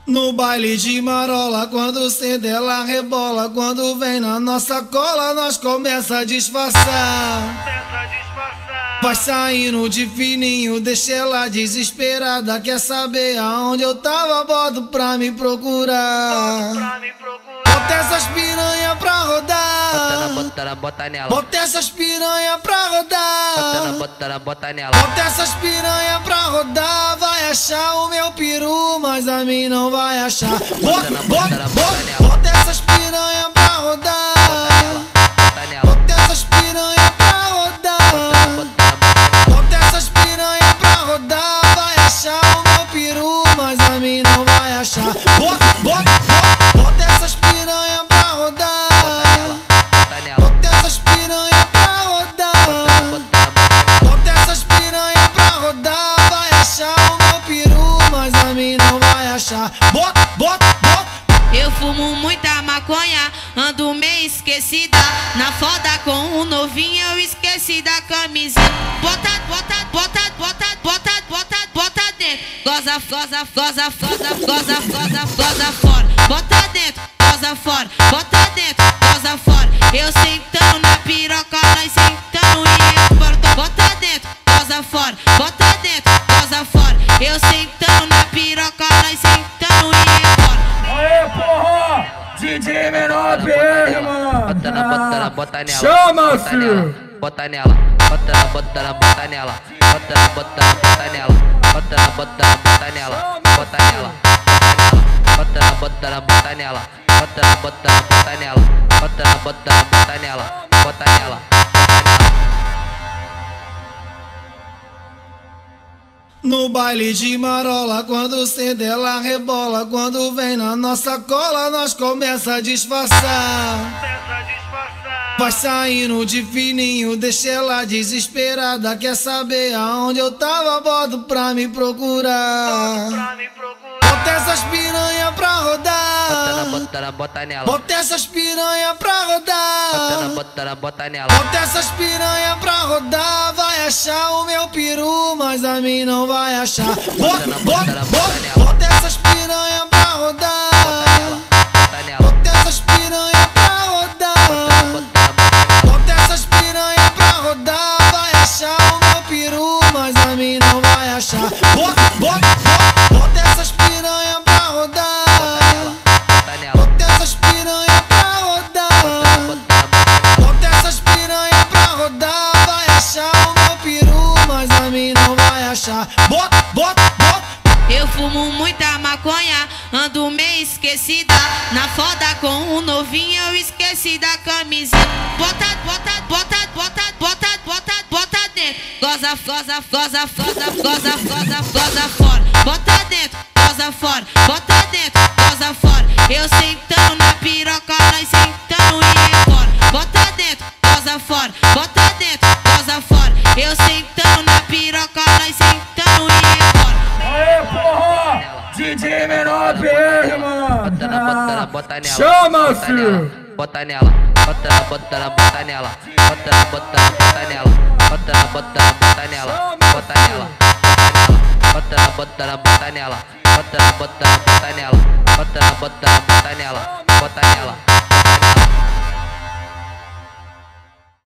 No baile de marola, quando cê ela rebola. Quando vem na nossa cola, nós começa a disfarçar. Vai saindo de fininho, deixa ela desesperada. Quer saber aonde eu tava, bota pra me procurar. Bota essas piranha pra rodar. Bota nela. Bota essas piranha pra rodar. Bota nela. Bota essas piranha pra rodar. Vai achar o meu peru, mas a mim não vai achar. Bota essas piranha pra rodar. Bota essas piranha pra rodar. Bota essas piranha pra rodar. Vai achar o meu peru, mas a mim não vai achar. Bota essas piranha pra rodar. Bota essas piranha pra rodar. Bota essas piranha pra rodar. Vai achar o meu peru, mas a mim não vai achar. Bota. Eu fumo muita maconha, ando meio esquecida. Na foda com um novinho eu esqueci da camisinha. Bota dentro. Goza fora. Bota dentro, goza fora. Bota dentro, goza fora. Eu sentando na piroca, nós sentando e embora. Bota dentro, goza fora. Bota dentro, goza fora. Eu sentando na piroca, nós sentando e embora. Aê, porra! DJ menor PR, mano! Bota nela. Chama, filho! Bota nela. Bota nela. Bota nela. Bota nela. Bota nela. Bota nela. Bota nela. Bota nela. Bota nela. Bota nela. Bota nela. Bota nela. No baile de marola, quando cê ela rebola. Quando vem na nossa cola, nós começa a disfarçar. Vai saindo de fininho, deixa ela desesperada. Quer saber aonde eu tava, bota pra me procurar. Bota essas piranha pra rodar. Bota nela. Bota essas piranha pra rodar. Bota nela. Bota essas piranha pra rodar. Vai achar o meu peru, mas a mim não vai achar. Bota essas piranha pra rodar. Bota essas piranha pra rodar. Bota essas piranha pra rodar. Vai achar o meu peru, mas a mim não vai achar. Bota essas piranha pra rodar. Bota essas piranha pra rodar. Bota essas piranha pra rodar. Vai achar o meu peru, mas a mim não vai achar. Bota. Eu fumo muita maconha, ando meio esquecida. Na foda com um novinho eu esqueci da camisinha. Bota dentro. Goza fora. Bota dentro, goza fora. Bota dentro, goza fora. Eu sentando na piroca, nós sentando e embora. Bota dentro, goza fora. Bota dentro, goza fora. Eu sentando na piroca, nós sentando e embora. Aê, porra! DJ menor PR, mano! Bota nela. Chama, filho! Bota nela. Bota nela. Bota nela. Bota nela. Bota nela. Bota nela. Bota nela. Bota nela. Bota nela. Bota nela. Bota nela. Bota nela. Bota nela. Bota nela. Bota nela. Bota nela. Bota nela.